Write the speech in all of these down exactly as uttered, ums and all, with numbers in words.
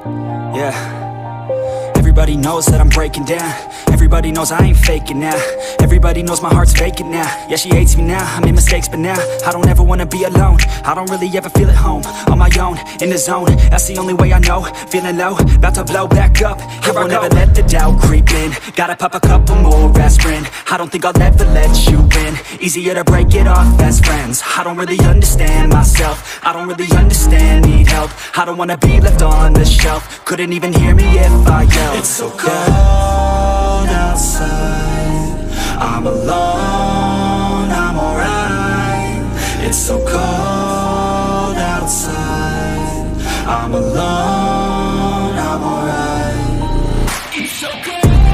Yeah. Everybody knows that I'm breaking down. Everybody knows I ain't faking now. Everybody knows my heart's vacant now. Yeah, she hates me now, I made mistakes, but now I don't ever wanna be alone. I don't really ever feel at home. On my own, in the zone, that's the only way I know. Feeling low, about to blow back up. Here I won't ever let the doubt creep in. Gotta pop a couple more aspirin. I don't think I'll ever let you in. Easier to break it off best friends. I don't really understand myself. I don't really understand, need help. I don't wanna be left on the shelf. Couldn't even hear me if I yelled. It's so cold outside, I'm alone, I'm alright. It's so cold outside, I'm alone, I'm alright. It's so cold.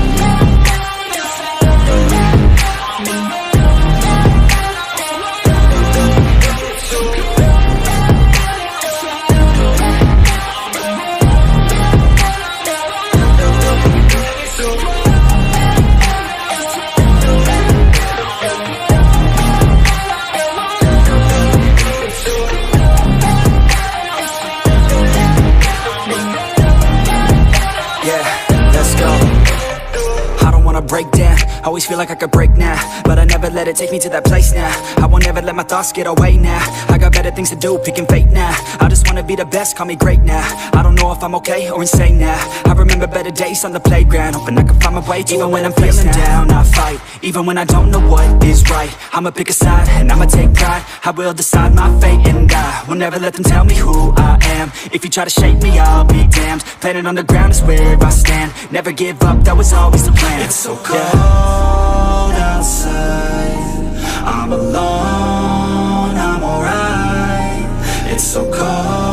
Break down, always feel like I could break now, but I never let it take me to that place now. I won't ever let my thoughts get away now. I got better things to do, picking fate now. I just wanna be the best, call me great now. I don't know if I'm okay or insane now. I remember better days on the playground, hoping I can find my way to even when I'm feeling down, I fight. Even when I don't know what is right, I'ma pick a side and I'ma take pride. I will decide my fate and I will never let them tell me who I am. If you try to shake me, I'll be damned. Planet on the ground is where I stand. Never give up, that was always the plan. It's so cold outside, I'm alone, I'm alright. It's so cold